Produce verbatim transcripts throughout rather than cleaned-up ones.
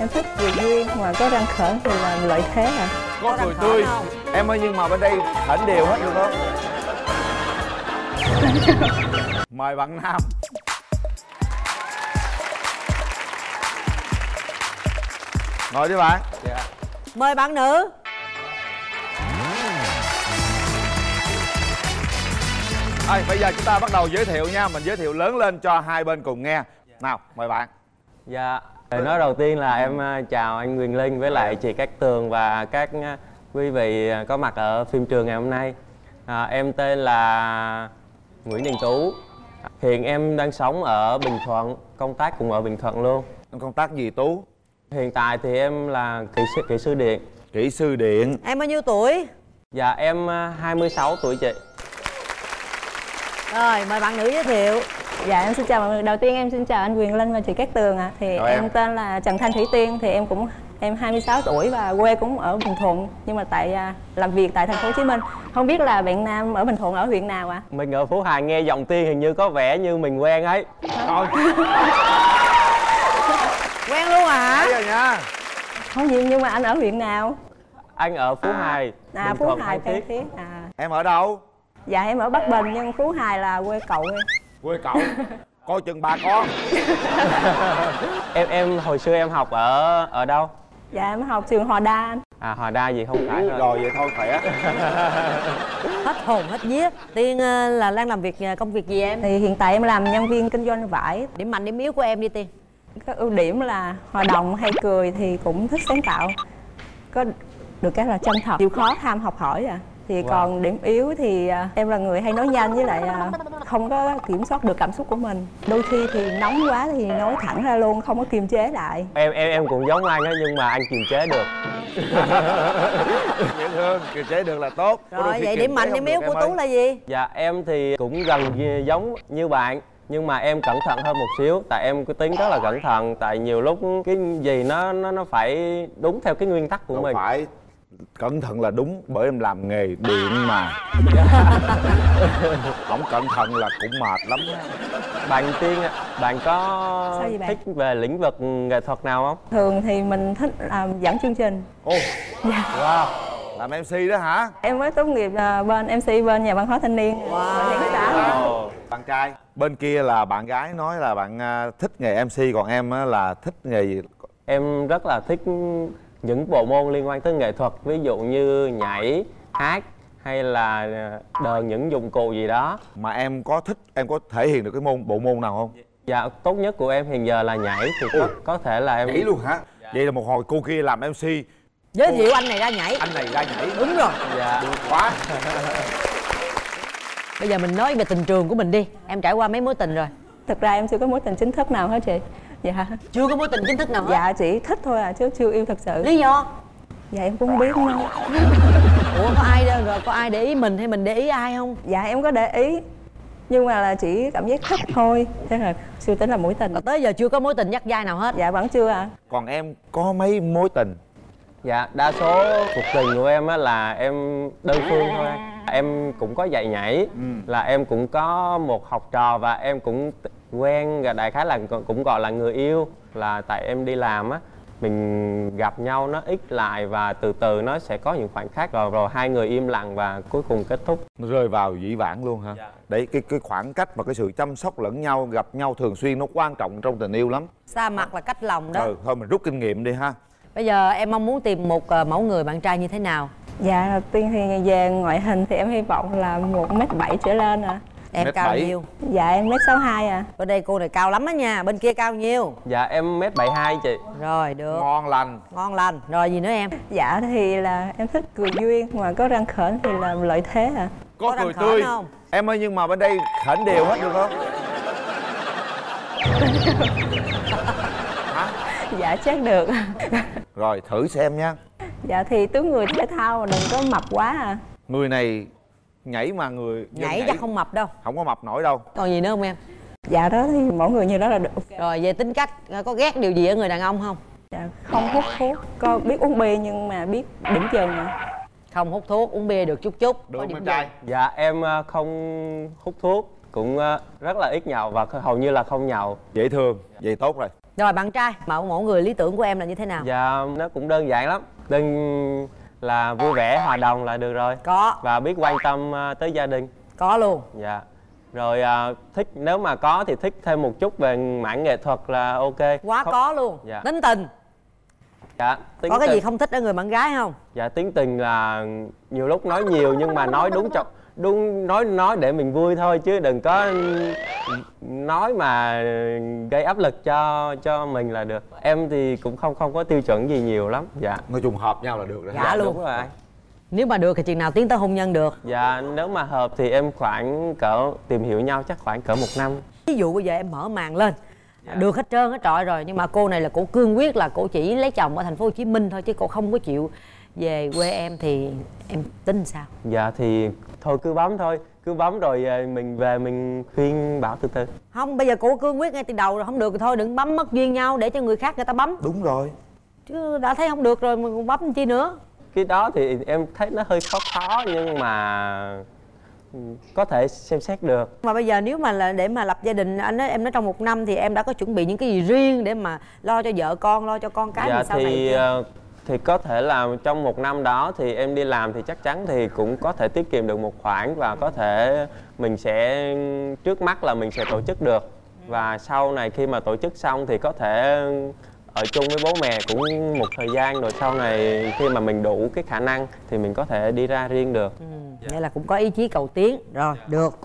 Em thích cười duyên mà có răng khểnh thì là lợi thế à. Có, có cười tươi không? Em ơi, nhưng mà bên đây khểnh đều hết được không? Mời bạn nam. Ngồi đi bạn. Dạ. Mời bạn nữ. Rồi, bây giờ chúng ta bắt đầu giới thiệu nha. Mình giới thiệu lớn lên cho hai bên cùng nghe. Nào, mời bạn. Dạ, lời nói đầu tiên là em chào anh Quyền Linh với lại chị Cát Tường và các quý vị có mặt ở phim trường ngày hôm nay. à, Em tên là Nguyễn Đình Tú. Hiện em đang sống ở Bình Thuận, công tác cũng ở Bình Thuận luôn. Em công tác gì Tú? Hiện tại thì em là kỹ sư, kỹ sư điện. Kỹ sư điện. Em bao nhiêu tuổi? Dạ, em hai mươi sáu tuổi chị. Rồi, mời bạn nữ giới thiệu. Dạ em xin chào mọi người. Đầu tiên em xin chào anh Quyền Linh và chị Cát Tường ạ. à. Thì Rồi em, em tên là Trần Thanh Thủy Tiên. Thì em cũng em hai mươi sáu tuổi và quê cũng ở Bình Thuận. Nhưng mà tại à, làm việc tại thành phố Hồ Chí Minh. Không biết là bạn nam ở Bình Thuận ở huyện nào ạ? À? Mình ở Phú Hà, nghe giọng Tiên hình như có vẻ như mình quen ấy. Rồi. Quen luôn hả? Bây giờ nha. Không gì, nhưng mà anh ở huyện nào? Anh ở Phú Hải. À, Phú Hải, Phan Thiết. À. Em ở đâu? Dạ em ở Bắc Bình nhưng Phú Hải là quê cậu em. Quê cậu. Coi chừng bà con. Em em hồi xưa em học ở ở đâu? Dạ em học trường Hòa Đa anh. À, Hòa Đa gì không phải thôi. Rồi vậy thôi khỏe. Hết hồn hết vía. Tiên là đang làm việc công việc gì em? Thì hiện tại em làm nhân viên kinh doanh vải. Điểm mạnh điểm yếu của em đi Tiên. Có ưu điểm là hòa đồng hay cười, thì cũng thích sáng tạo. Có được cái là chân thật, chịu khó tham học hỏi à. Thì wow. Còn điểm yếu thì uh, em là người hay nói nhanh, với lại uh, không có kiểm soát được cảm xúc của mình. Đôi khi thì nóng quá thì nói thẳng ra luôn, không có kiềm chế lại. Em em em cũng giống anh á, nhưng mà anh kiềm chế được. Dễ thương, kiềm chế được là tốt. Rồi vậy điểm mạnh điểm yếu của Tú là gì? Dạ em thì cũng gần giống như bạn, nhưng mà em cẩn thận hơn một xíu. Tại em cái tính rất là cẩn thận. Tại nhiều lúc cái gì nó nó nó phải đúng theo cái nguyên tắc của Không mình. phải cẩn thận là đúng, bởi em làm nghề điện mà. Không cẩn thận là cũng mệt lắm. Bạn Tiên ạ, bạn có bạn? thích về lĩnh vực nghệ thuật nào không? Thường thì mình thích làm dẫn chương trình. Ồ, dạ. Wow, làm em xê đó hả? Em mới tốt nghiệp bên em xê bên Nhà Văn Hóa Thanh Niên. Wow. Wow. Bạn trai. Bên kia là bạn gái nói là bạn thích nghề em xê, còn em là thích nghề gì? Em rất là thích những bộ môn liên quan tới nghệ thuật, ví dụ như nhảy, hát hay là đờn những dụng cụ gì đó. Mà em có thích, em có thể hiện được cái môn bộ môn nào không? Dạ, tốt nhất của em hiện giờ là nhảy, thì có, có thể là em... Nhảy luôn hả? Dạ. Vậy là một hồi cô kia làm em xê, giới thiệu anh này ra nhảy. Anh này ra nhảy. Đúng rồi. Dạ. Được quá. Bây giờ mình nói về tình trường của mình đi. Em trải qua mấy mối tình rồi? Thực ra em chưa có mối tình chính thức nào hết chị. Dạ. Chưa có mối tình chính thức nào hết? Dạ chỉ thích thôi à, chứ chưa yêu thật sự. Lý do? Dạ em cũng không biết nữa. Ủa có ai đâu rồi, có ai để ý mình hay mình để ý ai không? Dạ em có để ý, nhưng mà là chỉ cảm giác thích thôi, thế là chưa tính là mối tình. Còn tới giờ chưa có mối tình dắt dai nào hết? Dạ vẫn chưa à. Còn em có mấy mối tình? Dạ, đa số cuộc tình của em á là em đơn phương thôi. Em cũng có dạy nhảy, ừ. là em cũng có một học trò và em cũng quen, đại khái là cũng gọi là người yêu. Là tại em đi làm á, mình gặp nhau nó ít lại và từ từ nó sẽ có những khoảnh khắc, rồi rồi hai người im lặng và cuối cùng kết thúc. Nó rơi vào dĩ vãng luôn hả? Dạ. Đấy, cái cái khoảng cách và cái sự chăm sóc lẫn nhau, gặp nhau thường xuyên nó quan trọng trong tình yêu lắm. Xa mặt là cách lòng đó. Ừ, thôi mình rút kinh nghiệm đi ha. Bây giờ em mong muốn tìm một mẫu người bạn trai như thế nào? Dạ đầu tiên thì về ngoại hình thì em hy vọng là một mét bảy trở lên à. Em cao bảy. nhiêu? Dạ em mét sáu hai à. Ở đây cô này cao lắm á nha, bên kia cao nhiêu? Dạ em mét bảy hai chị. Rồi được. Ngon lành. Ngon lành. Rồi gì nữa em? Dạ thì là em thích cười duyên mà có răng khểnh thì là lợi thế à. Có, có cười tươi không? Em ơi, nhưng mà bên đây khểnh đều hết được không? Hả? Dạ chắc được. Rồi thử xem nha. Dạ thì tướng người thể thao mà đừng có mập quá à. Người này nhảy mà người nhảy, nhảy chắc không mập đâu. Không có mập nổi đâu. Còn gì nữa không em? Dạ đó thì mỗi người như đó là được. Rồi về tính cách có ghét điều gì ở người đàn ông không? Dạ không hút thuốc, có biết uống bia nhưng mà biết điểm dừng à. Không hút thuốc, uống bia được chút chút. Được không em trai? Dạ em không hút thuốc, cũng ờ, rất là ít nhậu và hầu như là không nhậu. Dễ thương, vậy tốt rồi. Rồi bạn trai, mẫu mẫu người lý tưởng của em là như thế nào? Dạ nó cũng đơn giản lắm, đơn là vui vẻ hòa đồng là được rồi. Có. Và biết quan tâm ờ, tới gia đình. Có luôn. Dạ. Rồi à, thích nếu mà có thì thích thêm một chút về mảng nghệ thuật là ok. Quá không... có luôn. Dạ. Tính tình. Dạ. Tính Có cái tình... gì không thích ở người bạn gái không? Dạ tính tình là nhiều lúc nói nhiều nhưng mà nói đúng chọc đúng nói nói để mình vui thôi chứ đừng có nói mà gây áp lực cho cho mình là được. Em thì cũng không không có tiêu chuẩn gì nhiều lắm. Dạ. Nói chung hợp nhau là được rồi. Dạ, Dạ luôn. đúng rồi. Nếu mà được thì chừng nào tiến tới hôn nhân được? Dạ nếu mà hợp thì em khoảng cỡ tìm hiểu nhau chắc khoảng cỡ một năm. Ví dụ bây giờ em mở màn lên, dạ. được hết trơn hết trọi rồi, nhưng mà cô này là cô cương quyết là cô chỉ lấy chồng ở thành phố Hồ Chí Minh thôi chứ cô không có chịu về quê em, thì em tính sao? Dạ thì thôi cứ bấm thôi, cứ bấm rồi mình về mình khuyên bảo từ từ. Không, bây giờ cô cương quyết ngay từ đầu rồi, không được thì thôi đừng bấm mất duyên nhau để cho người khác người ta bấm. Đúng rồi. Chứ đã thấy không được rồi mà còn bấm chi nữa. Cái đó thì em thấy nó hơi khó khó nhưng mà có thể xem xét được. Mà bây giờ nếu mà là để mà lập gia đình, anh nói em nói trong một năm thì em đã có chuẩn bị những cái gì riêng để mà lo cho vợ con, lo cho con cái Dạ sau thì này chưa? thì có thể là trong một năm đó thì em đi làm thì chắc chắn thì cũng có thể tiết kiệm được một khoản và có thể mình sẽ trước mắt là mình sẽ tổ chức được, và sau này khi mà tổ chức xong thì có thể ở chung với bố mẹ cũng một thời gian, rồi sau này khi mà mình đủ cái khả năng thì mình có thể đi ra riêng được. Ừ, vậy là cũng có ý chí cầu tiến rồi. Được.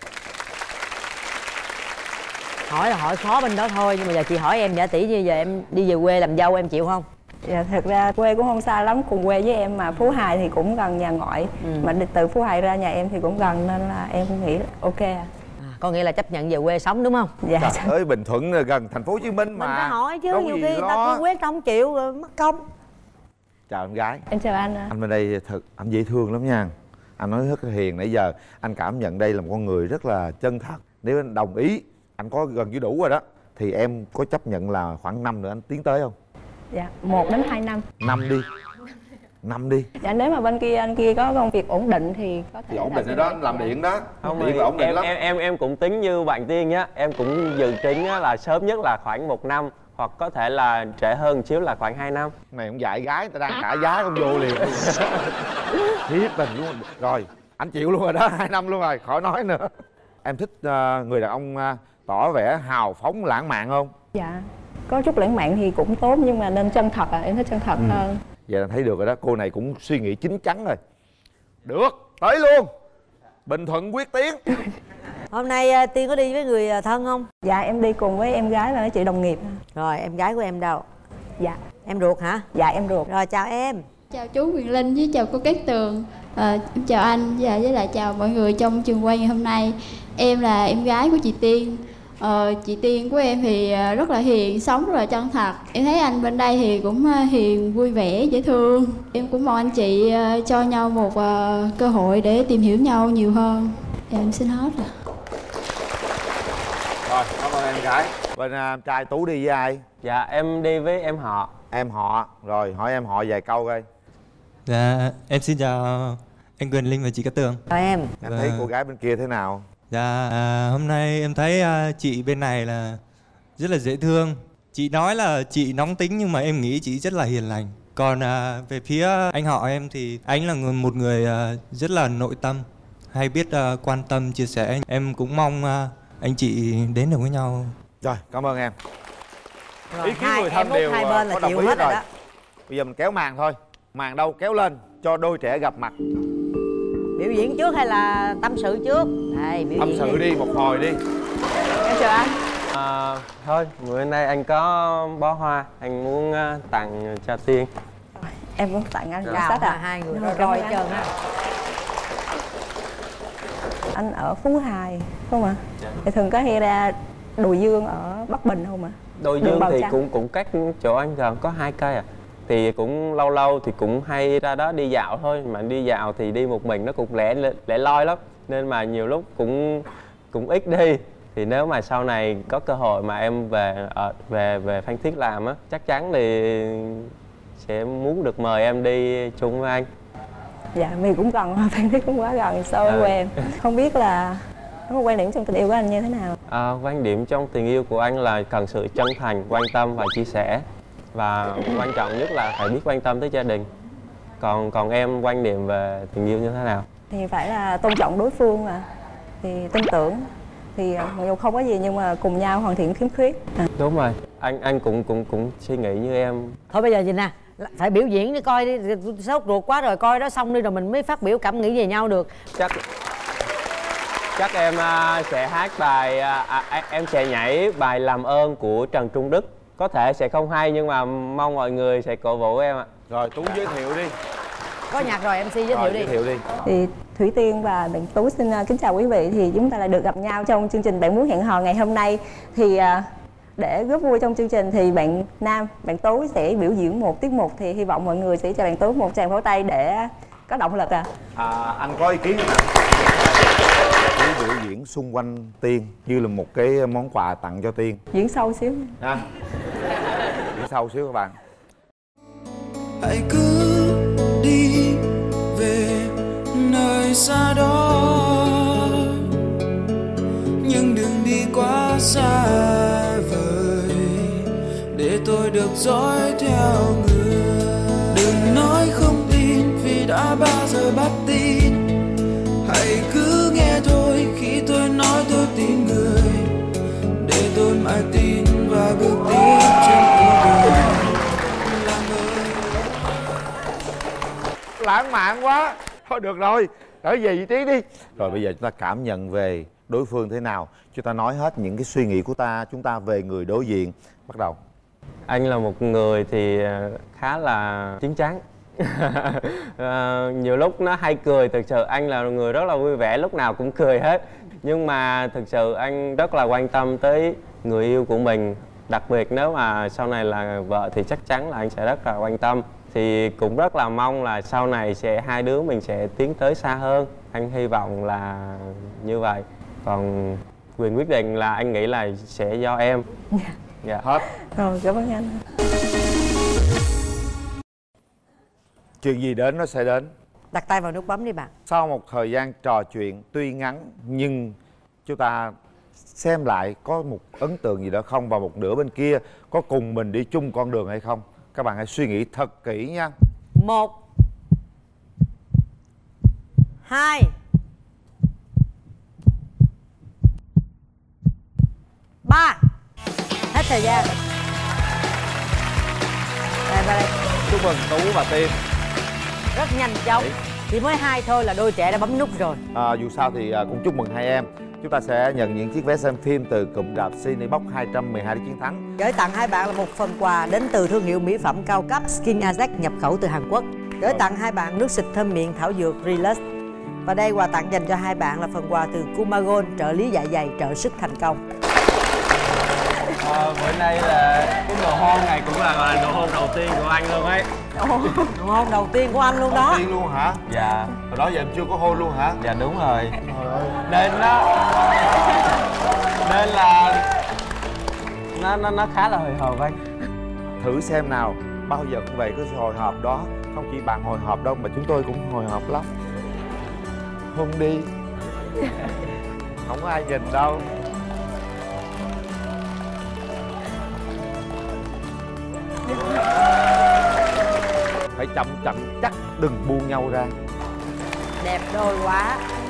Hỏi là hỏi khó bên đó thôi, nhưng mà giờ chị hỏi em giả tỷ như giờ em đi về quê làm dâu em chịu không? Dạ, thật ra quê cũng không xa lắm, cùng quê với em mà Phú Hải thì cũng gần nhà ngoại. Ừ. Mà đi từ Phú Hải ra nhà em thì cũng gần nên là em nghĩ ok à. À, có nghĩa là chấp nhận về quê sống đúng không? Dạ. Trời ơi, Bình Thuận gần thành phố Hồ Chí Minh mà. Mình phải hỏi chứ, đâu nhiều gì khi người ta lo. cương quyết không chịu rồi mất công. Chào em gái. Em chào anh. Anh bên đây thật anh dễ thương lắm nha. Anh nói rất là hiền, nãy giờ anh cảm nhận đây là một con người rất là chân thật. Nếu anh đồng ý, anh có gần như đủ rồi đó, thì em có chấp nhận là khoảng năm nữa anh tiến tới không? Dạ, một đến hai năm. Năm đi. Năm đi. Dạ, nếu mà bên kia anh kia có công việc ổn định thì có thể. Thì ổn định rồi đó, anh làm điện đó. Không, Điện là ổn định em, lắm. em em em cũng tính như bạn Tiên nhá, em cũng dự tính á, là sớm nhất là khoảng một năm hoặc có thể là trễ hơn một xíu là khoảng hai năm. Này cũng dạy gái, ta đang trả giá không vô liền. Thiết tình luôn. Rồi, anh chịu luôn rồi đó, hai năm luôn rồi, khỏi nói nữa. Em thích uh, người đàn ông uh, tỏ vẻ hào phóng lãng mạn không? Dạ, có chút lãng mạn thì cũng tốt nhưng mà nên chân thật à, em thích chân thật ừ. hơn. Vậy là thấy được rồi đó, cô này cũng suy nghĩ chín chắn rồi. Được, tới luôn. Bình Thuận quyết tiến. Hôm nay Tiên có đi với người thân không? Dạ, em đi cùng với em gái và chị đồng nghiệp. Rồi, em gái của em đâu? Dạ. Em ruột hả? Dạ, em ruột. Rồi, chào em. Chào chú Quyền Linh với chào cô Cát Tường. à, Em chào anh và với lại chào mọi người trong trường quay ngày hôm nay. Em là em gái của chị Tiên. Ờ, chị Tiên của em thì rất là hiền, sống rất là chân thật. Em thấy anh bên đây thì cũng hiền, vui vẻ, dễ thương. Em cũng mong anh chị cho nhau một uh, cơ hội để tìm hiểu nhau nhiều hơn. Dạ, em xin hết rồi. Rồi, cảm ơn em gái. Bên uh, trai Tú đi với ai? Dạ, em đi với em họ. Em họ. Rồi, hỏi em họ vài câu coi. Dạ, em xin chào anh Quyền Linh và chị Cát Tường. Chào em. Em thấy cô gái bên kia thế nào? Dạ, à, hôm nay em thấy à, chị bên này là rất là dễ thương. Chị nói là chị nóng tính nhưng mà em nghĩ chị rất là hiền lành. Còn à, về phía anh họ em thì anh là người, một người à, rất là nội tâm, hay biết à, quan tâm, chia sẻ. Em cũng mong à, anh chị đến được với nhau. Rồi, cảm ơn em. Rồi, Ý kiến hai, người thân em đều hai bên là có đồng chịu ý hết rồi rồi đó. Bây giờ mình kéo màn thôi. Màn đâu kéo lên cho đôi trẻ gặp mặt. Biểu diễn trước hay là tâm sự trước? Đây, biểu Tâm diễn sự đi, một hồi đi. Em chào anh. À, thôi, bữa nay anh có bó hoa, anh muốn uh, tặng cho Tiên. Em cũng tặng anh Chào sách à. hai người Rồi, rồi cảm ơn trơn ha. Anh ở Phú Hải không ạ? À? Thì thường có hay ra Đồi Dương ở Bắc Bình không ạ? À? Đồi Dương thì cũng cũng cách chỗ anh gần có hai cây à. Thì cũng lâu lâu thì cũng hay ra đó đi dạo thôi, mà đi dạo thì đi một mình nó cũng lẻ lẻ loi lắm, nên mà nhiều lúc cũng cũng ít đi. Thì nếu mà sau này có cơ hội mà em về ở về về Phan Thiết làm á, chắc chắn thì sẽ muốn được mời em đi chung với anh. Dạ, mình cũng gần, Phan Thiết cũng quá gần so với Ừ. quê em. Không biết là Quan điểm trong tình yêu của anh như thế nào? À, quan điểm trong tình yêu của anh là cần sự chân thành, quan tâm và chia sẻ. Và quan trọng nhất là phải biết quan tâm tới gia đình. Còn còn em quan điểm về tình yêu như thế nào? Thì phải là tôn trọng đối phương mà. Thì tin tưởng. Thì mặc dù không có gì nhưng mà cùng nhau hoàn thiện khiếm khuyết. À. Đúng rồi, anh anh cũng cũng cũng suy nghĩ như em. Thôi bây giờ gì nè, phải biểu diễn đi coi đi, sốt ruột quá rồi, coi đó xong đi rồi mình mới phát biểu cảm nghĩ về nhau được. Chắc chắc em uh, sẽ hát bài uh, à, em sẽ nhảy bài Làm Ơn của Trần Trung Đức. Có thể sẽ không hay nhưng mà mong mọi người sẽ cổ vũ em ạ. Rồi Tú giới thiệu đi. Có nhạc rồi, em xê giới Rồi, thiệu đi. giới thiệu đi. Thì Thủy Tiên và bạn Tú xin uh, kính chào quý vị. Thì chúng ta lại được gặp nhau trong chương trình Bạn Muốn Hẹn Hò ngày hôm nay. Thì uh, để góp vui trong chương trình thì bạn Nam, bạn Tú sẽ biểu diễn một tiết mục. Thì hy vọng mọi người sẽ cho bạn Tú một tràng pháo tay để có động lực. À, à anh có ý kiến nào? Tú biểu diễn xung quanh Tiên như là một cái món quà tặng cho Tiên. Diễn sâu xíu à, diễn sâu xíu các bạn. Hãy cứ đi về nơi xa đó, nhưng đừng đi quá xa vời để tôi được dõi theo người. Đừng nói không tin vì đã bao giờ bắt tin. Hãy cứ nghe thôi khi tôi nói tôi tin người, để tôi mãi tin và bước tiếp trên cuộc đời. Lãng mạn quá. Thôi được rồi, trở về vị trí đi. Rồi bây giờ chúng ta cảm nhận về đối phương thế nào. Chúng ta nói hết những cái suy nghĩ của ta chúng ta về người đối diện. Bắt đầu. Anh là một người thì khá là chín chắn. à, nhiều lúc nó hay cười. Thực sự anh là người rất là vui vẻ, lúc nào cũng cười hết. Nhưng mà thực sự anh rất là quan tâm tới người yêu của mình. Đặc biệt nếu mà sau này là vợ thì chắc chắn là anh sẽ rất là quan tâm. Thì cũng rất là mong là sau này sẽ hai đứa mình sẽ tiến tới xa hơn. Anh hy vọng là như vậy. Còn quyền quyết định là anh nghĩ là sẽ do em. Dạ. Hết. Rồi, cảm ơn anh. Chuyện gì đến nó sẽ đến. Đặt tay vào nút bấm đi bạn. Sau một thời gian trò chuyện tuy ngắn nhưng chúng ta xem lại có một ấn tượng gì đó không, và một nửa bên kia có cùng mình đi chung con đường hay không. Các bạn hãy suy nghĩ thật kỹ nha. Một, hai, ba. Hết thời gian. Đây, đây, đây. Chúc mừng Tú và Tiên. Rất nhanh chóng. Chỉ mới hai thôi là đôi trẻ đã bấm nút rồi. À, dù sao thì à, cũng chúc mừng hai em. Chúng ta sẽ nhận những chiếc vé xem phim từ cụm rạp Cinebox hai trăm mười hai để chiến thắng. Gửi tặng hai bạn là một phần quà đến từ thương hiệu mỹ phẩm cao cấp Skin Ajax nhập khẩu từ Hàn Quốc. Gửi tặng hai bạn nước xịt thơm miệng thảo dược Relax. Và đây quà tặng dành cho hai bạn là phần quà từ Kumagon, trợ lý dạ dày trợ sức thành công. À, bữa nay là cái nụ hôn này cũng là gọi là nụ hôn đầu tiên của anh luôn ấy. Nụ hôn đầu tiên của anh luôn đó. Tiên luôn hả? Dạ. Hồi đó giờ em chưa có hôn luôn hả? Dạ đúng rồi. Nên nó nên là nó nó nó khá là hồi hộp anh. Thử xem nào, bao giờ cũng về cái hồi hộp đó. Không chỉ bạn hồi hộp đâu mà chúng tôi cũng hồi hộp lắm. Hôn đi. Không có ai nhìn đâu. Phải chậm chậm chắc, đừng buông nhau ra. Đẹp đôi quá.